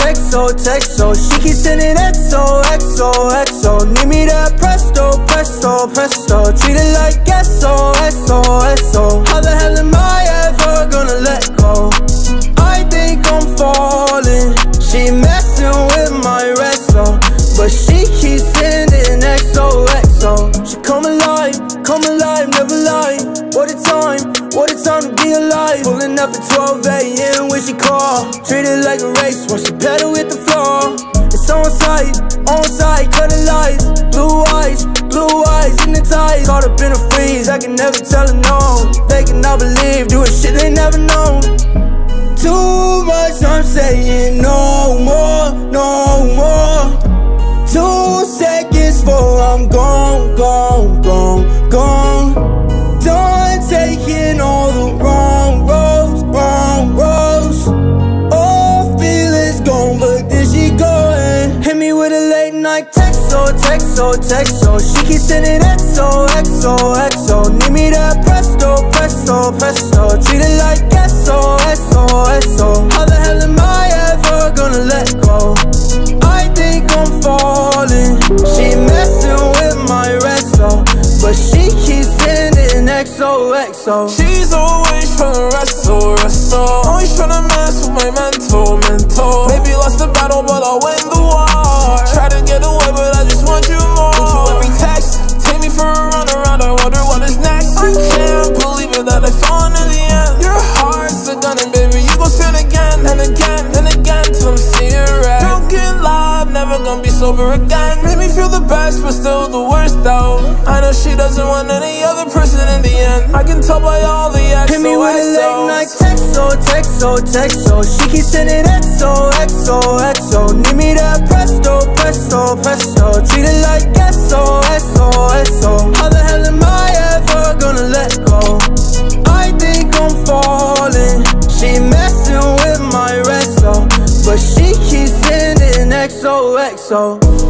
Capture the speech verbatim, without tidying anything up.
texto, texto. She keeps sending X O, X O, X O. Need me that presto, presto, presto. Treat it like S O, S O, S O. How the hell am I ever gonna let go? I think I'm falling. She messing with my resto, but she keeps sending X O, X O. She come alive, come alive, never lie. What a time, what a time to be alive. Pulling up at twelve A M when she call. Treat it like a race when she pedal with the floor. It's on site, on site, cutting lights. Blue eyes, blue eyes in the tide. Caught up in a freeze, I can never tell her no. They cannot believe, doing shit they never known. Too much, I'm saying no more, no more. Two seconds before I'm gone, gone, gone, gone. Done taking all the wrong roads, wrong roads. All feelings gone, but then she going. Hit me with a late night texto, texto, texto. She keeps sending X O, X O, X O. Need me that presto, presto, presto. Treat it like S O, S O, S O. How the hell am I ever gonna let go? I think I'm falling. She messing with my resto, but she keeps sending X O, X O. She's always tryna wrestle, wrestle. Always tryna mess with my mental, mental. Maybe lost the battle, but I'll win the war. Try to get away, but I just want you more. Into every text, take me for a run around, I wonder what is next. I can't believe it that I fall in the end. Your heart's a gun and baby, you gon' spin again and again and again till I'm seeing red. Broken love, never gonna be sober again. Made me feel the best, but still the worst though. I know she doesn't want any other person in the end. I can tell by all the X O, hit me with a late night texto, texto, texto. She keeps sending X O, X O, X O. Need me that presto, presto, presto. Treat it like S O, S O, S O. How the hell am I ever gonna let go? I think I'm falling. She messing with my resto, but she keeps sending X O, X O.